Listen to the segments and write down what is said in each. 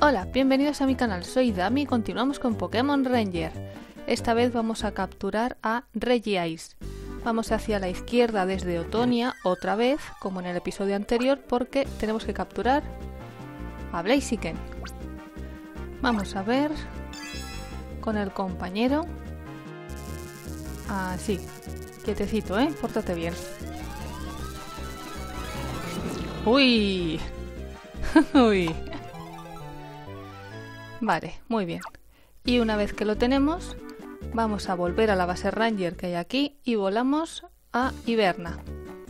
Hola, bienvenidos a mi canal, soy Dami y continuamos con Pokémon Ranger. Esta vez vamos a capturar a Regice. Vamos hacia la izquierda desde Otonia, otra vez, como en el episodio anterior, porque tenemos que capturar a Blaziken. Vamos a ver con el compañero. Sí, quietecito, pórtate bien. ¡Uy! ¡Uy! Vale, muy bien. Y una vez que lo tenemos, vamos a volver a la base Ranger que hay aquí y volamos a Hiberna.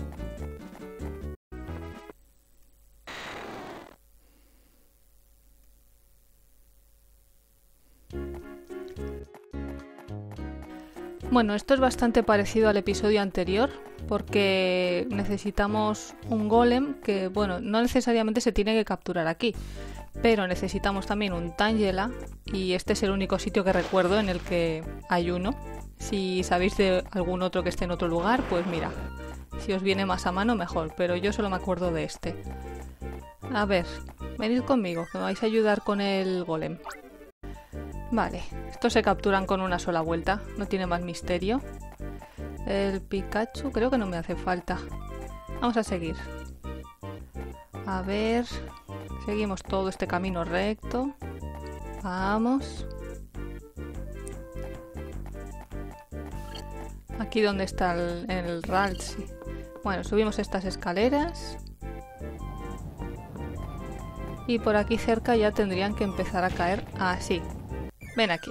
Bueno, esto es bastante parecido al episodio anterior porque necesitamos un golem que, bueno, no necesariamente se tiene que capturar aquí, pero necesitamos también un Tangela y este es el único sitio que recuerdo en el que hay uno. Si sabéis de algún otro que esté en otro lugar, pues mira, si os viene más a mano mejor, pero yo solo me acuerdo de este. A ver, venid conmigo, que me vais a ayudar con el golem. Vale, estos se capturan con una sola vuelta, no tiene más misterio. El Pikachu creo que no me hace falta. Vamos a seguir. A ver, seguimos todo este camino recto. Vamos. Aquí donde está el Ralts. Sí. Bueno, subimos estas escaleras. Y por aquí cerca ya tendrían que empezar a caer. Sí. Ven aquí.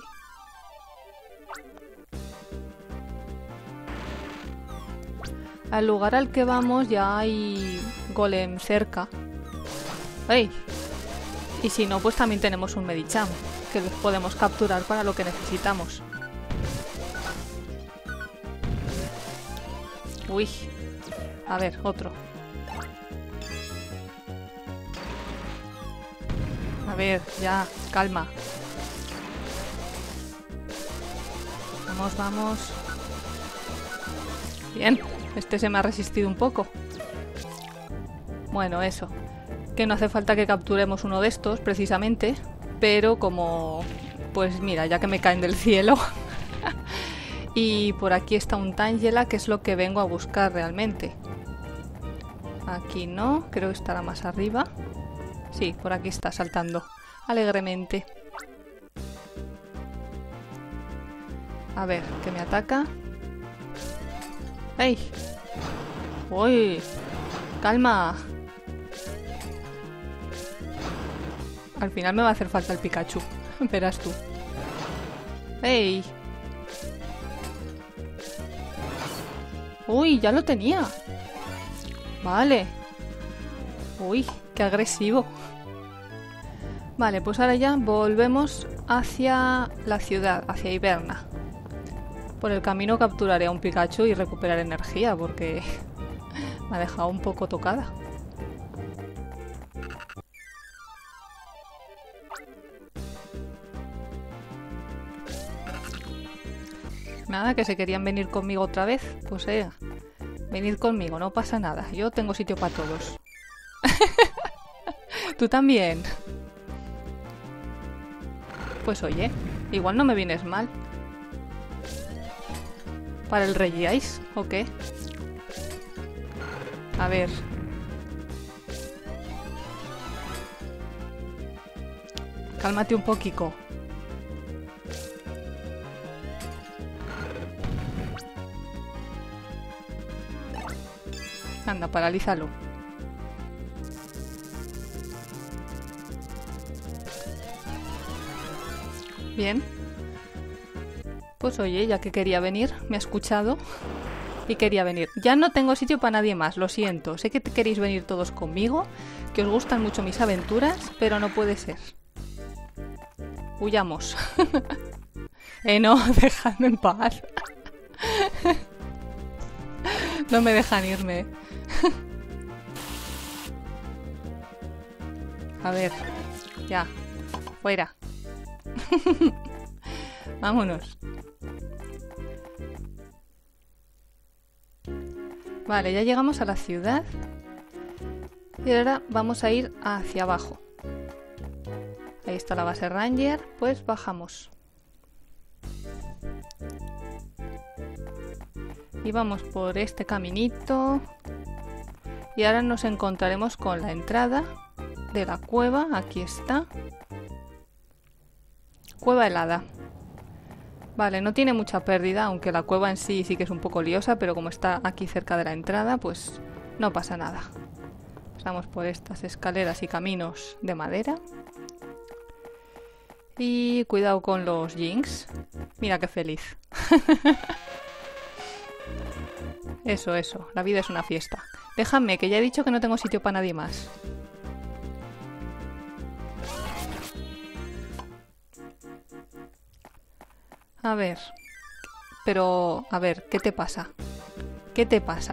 Al lugar al que vamos ya hay golem cerca. ¡Ey! Y si no, pues también tenemos un Medicham, que los podemos capturar para lo que necesitamos. Uy. A ver, otro. A ver, ya, calma. Vamos, vamos. Bien, este se me ha resistido un poco. Bueno, eso. Que no hace falta que capturemos uno de estos, precisamente. Pero como... Pues mira, ya que me caen del cielo. Y por aquí está un Tangela, que es lo que vengo a buscar realmente. Aquí no, creo que estará más arriba. Sí, por aquí está saltando alegremente. A ver, que me ataca. ¡Ey! ¡Uy! ¡Calma! Al final me va a hacer falta el Pikachu. Verás tú. ¡Ey! ¡Uy! ¡Ya lo tenía! Vale. ¡Uy! ¡Qué agresivo! Vale, pues ahora ya volvemos hacia la ciudad, hacia Hiberna. Por el camino capturaré a un Pikachu y recuperar energía porque me ha dejado un poco tocada. Nada, que se querían venir conmigo otra vez. Pues venid conmigo, no pasa nada. Yo tengo sitio para todos. Tú también. Pues oye, igual no me vienes mal. ¿Para el Regice? ¿O qué? A ver. Cálmate un poquito. Anda, paralízalo. Bien. Pues oye, ya que quería venir, me ha escuchado y quería venir. Ya no tengo sitio para nadie más, lo siento. Sé que queréis venir todos conmigo, que os gustan mucho mis aventuras, pero no puede ser. Huyamos. No, dejadme en paz. No me dejan irme. A ver, ya, fuera. Vámonos. Vale, ya llegamos a la ciudad. Y ahora vamos a ir hacia abajo. A Ahí está la base Ranger, pues bajamos. Y vamos por este caminito. Y ahora nos encontraremos con la entrada de la cueva. Aquí está. Cueva helada. Vale, no tiene mucha pérdida, aunque la cueva en sí que es un poco liosa, pero como está aquí cerca de la entrada, pues no pasa nada. Pasamos por estas escaleras y caminos de madera. Y cuidado con los jinx. Mira qué feliz. Eso, la vida es una fiesta. Déjame, que ya he dicho que no tengo sitio para nadie más. A ver. Pero, a ver, ¿qué te pasa? ¿Qué te pasa?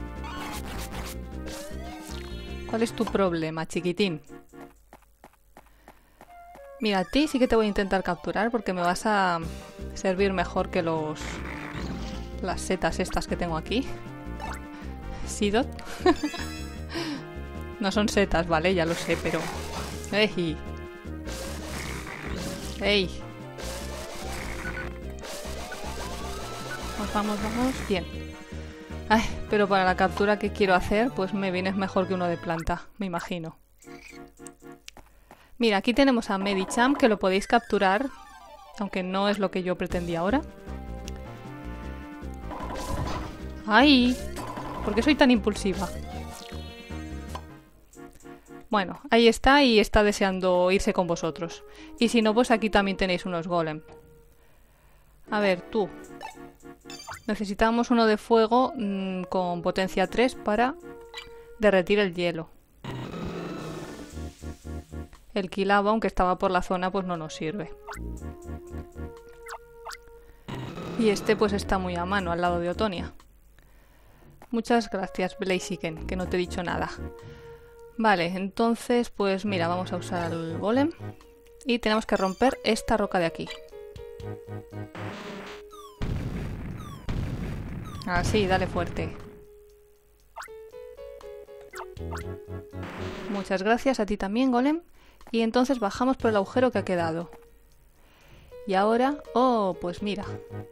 ¿Cuál es tu problema, chiquitín? Mira, a ti sí que te voy a intentar capturar porque me vas a servir mejor que las setas estas que tengo aquí. Sidot. No son setas, vale, ya lo sé, pero... ¡Ey! ¡Ey! Vamos. Bien. Ay, pero para la captura que quiero hacer, pues me vienes mejor que uno de planta, me imagino. Mira, aquí tenemos a Medicham, que lo podéis capturar, aunque no es lo que yo pretendía ahora. ¡Ay! ¿Por qué soy tan impulsiva? Bueno, ahí está y está deseando irse con vosotros. Y si no, pues aquí también tenéis unos golem. A ver, tú. Necesitamos uno de fuego con potencia 3 para derretir el hielo. El Kilaba, aunque estaba por la zona, pues no nos sirve. Y este pues está muy a mano, al lado de Otonia. Muchas gracias, Blaziken, que no te he dicho nada. Vale, entonces, pues mira, vamos a usar el golem. Y tenemos que romper esta roca de aquí. Así, dale fuerte. Muchas gracias a ti también, golem. Y entonces bajamos por el agujero que ha quedado. Y ahora... Oh, pues mira.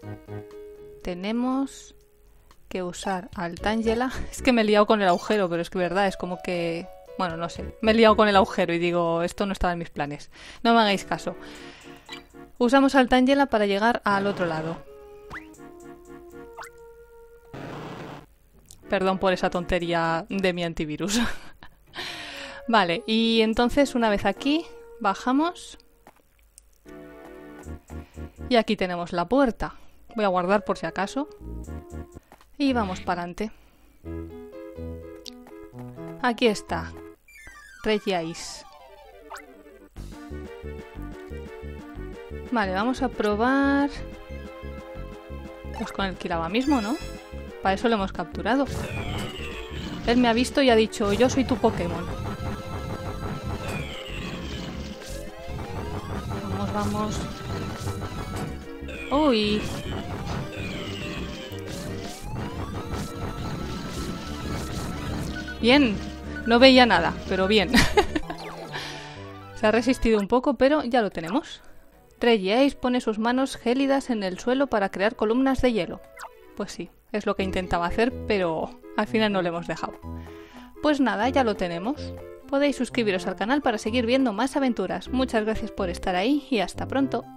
Tenemos que usar al Tangela. Es que me he liado con el agujero, pero es que verdad, es como que... Bueno, no sé. Me he liado con el agujero y digo, esto no estaba en mis planes. No me hagáis caso. Usamos al Tangela para llegar al otro lado. Perdón por esa tontería de mi antivirus. Vale, y entonces una vez aquí, bajamos. Y aquí tenemos la puerta. Voy a guardar por si acaso. Y vamos para adelante. Aquí está. Regiais. Vale, vamos a probar... Pues con el Kilaba mismo, ¿no? Para eso lo hemos capturado. Él me ha visto y ha dicho, yo soy tu Pokémon. Vamos. ¡Uy! Bien. No veía nada, pero bien. Se ha resistido un poco, pero ya lo tenemos. Regiais pone sus manos gélidas en el suelo para crear columnas de hielo. Pues sí, es lo que intentaba hacer, pero al final no lo hemos dejado. Pues nada, ya lo tenemos. Podéis suscribiros al canal para seguir viendo más aventuras. Muchas gracias por estar ahí y hasta pronto.